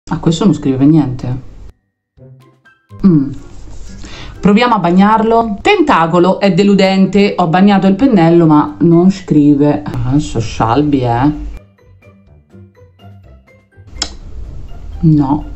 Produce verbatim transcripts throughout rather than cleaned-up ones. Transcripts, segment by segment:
Ah, questo non scrive niente. Mm. Proviamo a bagnarlo. Tentacolo è deludente. Ho bagnato il pennello ma non scrive. Adesso scialbi, eh. No.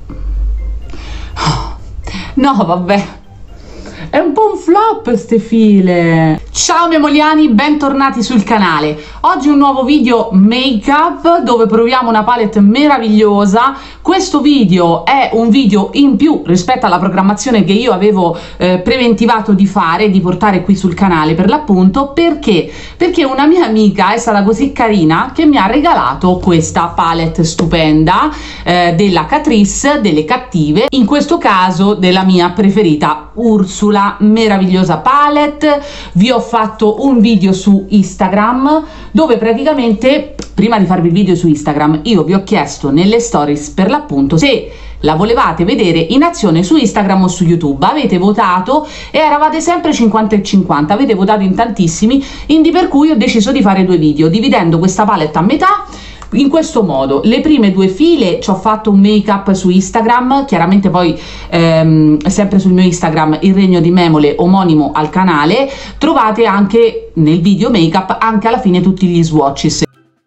No, vabbè. È un po' un flop ste file. Ciao memoliani, bentornati sul canale. Oggi un nuovo video make up dove proviamo una palette meravigliosa. Questo video è un video in più rispetto alla programmazione che io avevo eh, preventivato di fare, di portare qui sul canale per l'appunto. Perché? Perché una mia amica è stata così carina che mi ha regalato questa palette stupenda eh, della Catrice, delle cattive, in questo caso della mia preferita Ursula. Meravigliosa palette. Vi ho fatto un video su Instagram dove praticamente, prima di farvi il video su Instagram, io vi ho chiesto nelle stories per l'appunto se la volevate vedere in azione su Instagram o su YouTube. Avete votato e eravate sempre cinquanta e cinquanta, avete votato in tantissimi, quindi per cui ho deciso di fare due video dividendo questa palette a metà. In questo modo, le prime due file ci ho fatto un make up su Instagram, chiaramente poi ehm, sempre sul mio Instagram Il Regno di Memole, omonimo al canale, trovate anche nel video make up anche alla fine tutti gli swatches.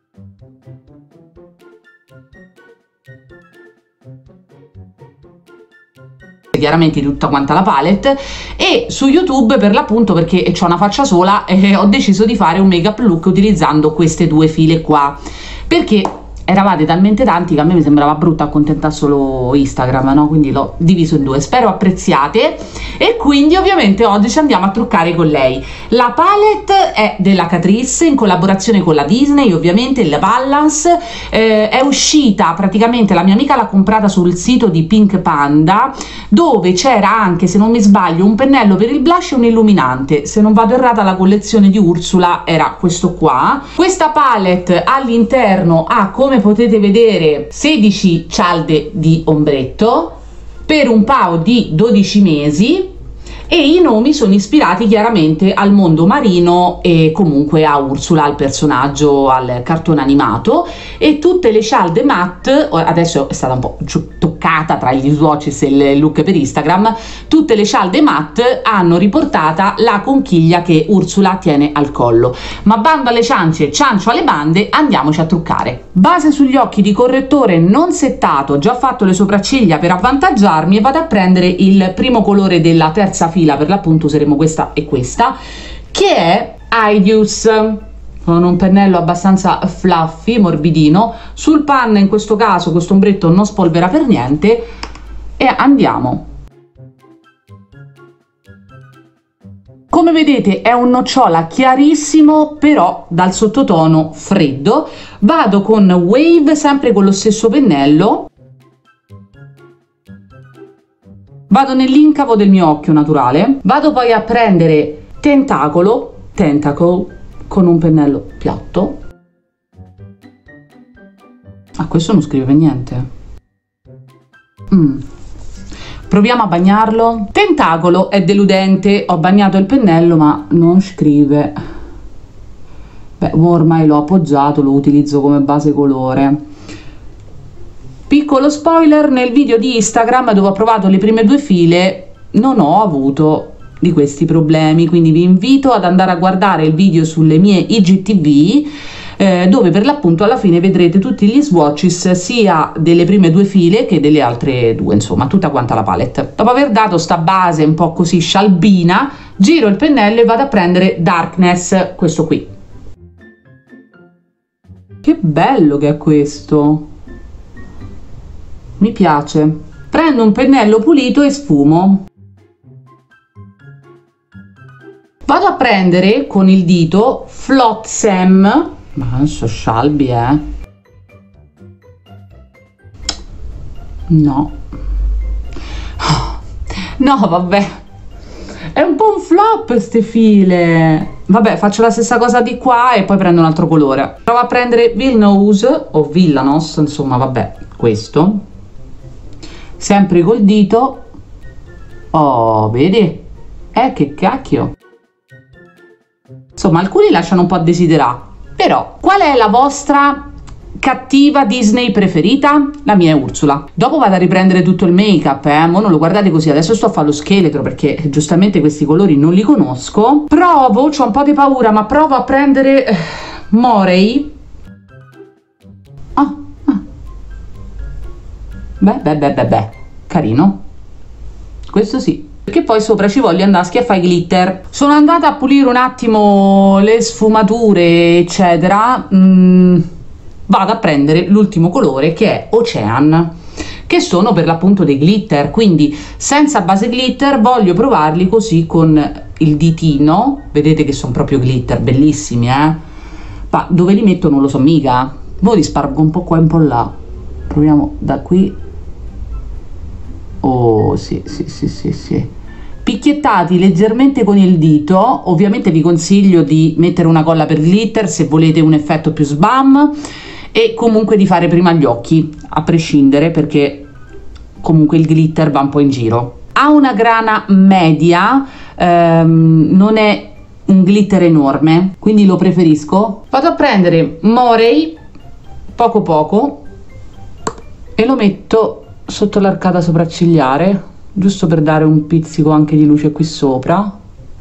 Chiaramente di tutta quanta la palette, e su YouTube per l'appunto, perché ho una faccia sola, eh, ho deciso di fare un make up look utilizzando queste due file qua, perché eravate talmente tanti che a me mi sembrava brutto accontentare solo Instagram, no? Quindi l'ho diviso in due, spero apprezziate. E quindi ovviamente oggi ci andiamo a truccare con lei. La palette è della Catrice in collaborazione con la Disney, ovviamente la Balance, eh, è uscita praticamente, la mia amica l'ha comprata sul sito di Pink Panda, dove c'era anche, se non mi sbaglio, un pennello per il blush e un illuminante. Se non vado errata, la collezione di Ursula era questo qua. Questa palette all'interno ha, come potete vedere, sedici cialde di ombretto per un paio di dodici mesi, e i nomi sono ispirati chiaramente al mondo marino e comunque a Ursula, al personaggio, al cartone animato. E tutte le cialde matte, adesso è stata un po' toccata tra gli swatches e il look per Instagram, tutte le cialde matte hanno riportata la conchiglia che Ursula tiene al collo. Ma bando alle ciance, ciancio alle bande, andiamoci a truccare. Base sugli occhi di correttore non settato, ho già fatto le sopracciglia per avvantaggiarmi e vado a prendere il primo colore della terza fila, per l'appunto useremo questa e questa, che è Hideous, con un pennello abbastanza fluffy, morbidino. Sul panno in questo caso questo ombretto non spolvera per niente, e andiamo. Come vedete è un nocciola chiarissimo, però dal sottotono freddo. Vado con Wave, sempre con lo stesso pennello. Vado nell'incavo del mio occhio naturale, vado poi a prendere Tentacolo, Tentacle, con un pennello piatto. Ah, questo non scrive niente. Mm. Proviamo a bagnarlo. Tentacolo è deludente, ho bagnato il pennello ma non scrive. Beh, ormai l'ho appoggiato, lo utilizzo come base colore. Piccolo spoiler, nel video di Instagram dove ho provato le prime due file non ho avuto di questi problemi, quindi vi invito ad andare a guardare il video sulle mie I G T V, eh, dove per l'appunto alla fine vedrete tutti gli swatches sia delle prime due file che delle altre due, insomma tutta quanta la palette. Dopo aver dato sta base un po' così scialbina, giro il pennello e vado a prendere Darkness, questo qui. Che bello che è questo! Mi piace. Prendo un pennello pulito e sfumo. Vado a prendere con il dito Flotsam, ma adesso scialbi, eh. No. No, vabbè. È un po' un flop ste file. Vabbè, faccio la stessa cosa di qua e poi prendo un altro colore. Provo a prendere Villanose o Villanos, insomma, vabbè, questo. Sempre col dito. Oh, vedi? Eh, che cacchio. Insomma, alcuni lasciano un po' a desiderare. Però, qual è la vostra cattiva Disney preferita? La mia è Ursula. Dopo vado a riprendere tutto il make up, eh, mo non lo guardate così, adesso sto a fare lo scheletro perché giustamente questi colori non li conosco. Provo, c'ho un po' di paura, ma provo a prendere eh, Morey. Ah, ah. Beh, beh, beh, beh, beh, carino. Questo sì. Perché poi sopra ci voglio andare a schiaffare i glitter. Sono andata a pulire un attimo le sfumature, eccetera. Mm. Vado a prendere l'ultimo colore che è Ocean, che sono per l'appunto dei glitter, quindi senza base glitter voglio provarli così con il ditino. Vedete che sono proprio glitter, bellissimi, eh? Ma dove li metto non lo so mica. Mo li spargo un po' qua e un po' là. Proviamo da qui. Oh sì sì sì sì sì. Picchiettati leggermente con il dito. Ovviamente vi consiglio di mettere una colla per glitter se volete un effetto più sbam, e comunque di fare prima gli occhi, a prescindere, perché comunque il glitter va un po' in giro. Ha una grana media, ehm, non è un glitter enorme, quindi lo preferisco. Vado a prendere Morey poco poco e lo metto sotto l'arcata sopraccigliare, giusto per dare un pizzico anche di luce qui sopra.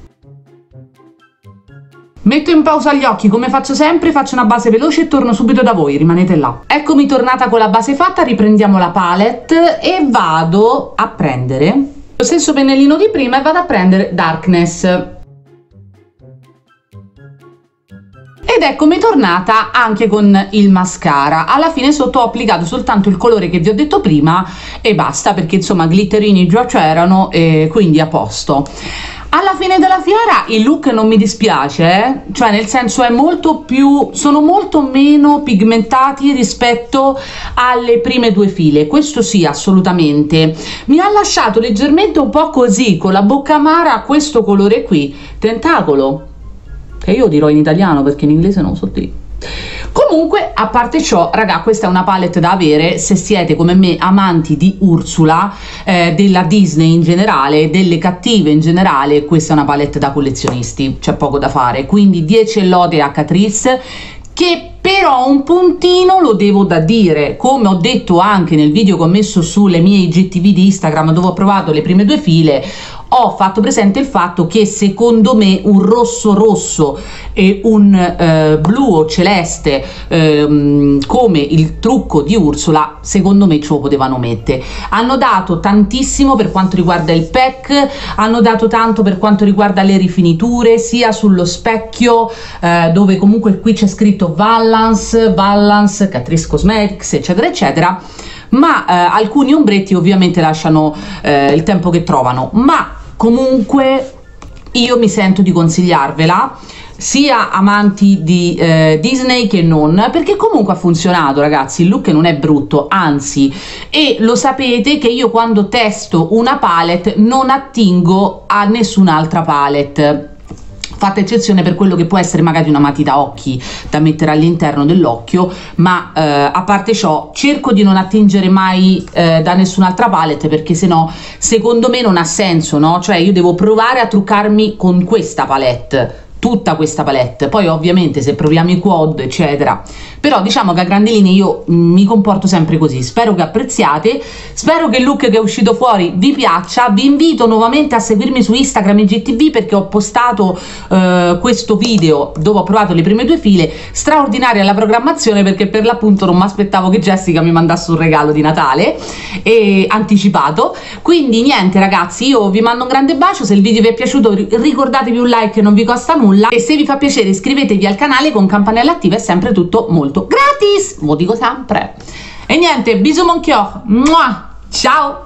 Metto in pausa gli occhi come faccio sempre, faccio una base veloce e torno subito da voi, rimanete là. Eccomi tornata con la base fatta, riprendiamo la palette e vado a prendere lo stesso pennellino di prima e vado a prendere Darkness. Ed eccomi tornata anche con il mascara. Alla fine sotto ho applicato soltanto il colore che vi ho detto prima e basta, perché insomma glitterini già c'erano e quindi a posto. Alla fine della fiera il look non mi dispiace, eh? Cioè nel senso è molto più, sono molto meno pigmentati rispetto alle prime due file, questo sì, assolutamente. Mi ha lasciato leggermente un po' così, con la bocca amara, questo colore qui, tentacolo, che io dirò in italiano perché in inglese non so dire. Comunque, a parte ciò, raga, questa è una palette da avere se siete come me amanti di Ursula, eh, della Disney in generale, delle cattive in generale. Questa è una palette da collezionisti, c'è poco da fare. Quindi dieci lode a Catrice, che però un puntino lo devo da dire, come ho detto anche nel video che ho messo sulle mie I G T V di Instagram dove ho provato le prime due file. Ho fatto presente il fatto che secondo me un rosso rosso e un eh, blu o celeste ehm, come il trucco di Ursula, secondo me ce lo potevano mettere. Hanno dato tantissimo per quanto riguarda il pack, hanno dato tanto per quanto riguarda le rifiniture, sia sullo specchio eh, dove comunque qui c'è scritto Valance, Valance, Catrice Cosmetics, eccetera eccetera, ma eh, alcuni ombretti ovviamente lasciano eh, il tempo che trovano, ma comunque io mi sento di consigliarvela sia amanti di eh, Disney che non, perché comunque ha funzionato, ragazzi. Il look non è brutto, anzi, e lo sapete che io quando testo una palette non attingo a nessun'altra palette, fatta eccezione per quello che può essere magari una matita occhi da mettere all'interno dell'occhio, ma eh, a parte ciò cerco di non attingere mai eh, da nessun'altra palette, perché sennò secondo me non ha senso, no? Cioè io devo provare a truccarmi con questa palette, tutta questa palette, poi ovviamente se proviamo i quad eccetera, però diciamo che a grandi linee io mh, mi comporto sempre così. Spero che apprezziate, spero che il look che è uscito fuori vi piaccia. Vi invito nuovamente a seguirmi su Instagram I G T V, perché ho postato eh, questo video dove ho provato le prime due file. Straordinaria la programmazione, perché per l'appunto non mi aspettavo che Jessica mi mandasse un regalo di Natale e anticipato. Quindi niente ragazzi, io vi mando un grande bacio. Se il video vi è piaciuto ricordatevi un like che non vi costa nulla, e se vi fa piacere iscrivetevi al canale con campanella attiva, è sempre tutto molto gratis, lo dico sempre. E niente, bisous mon cœur, ciao.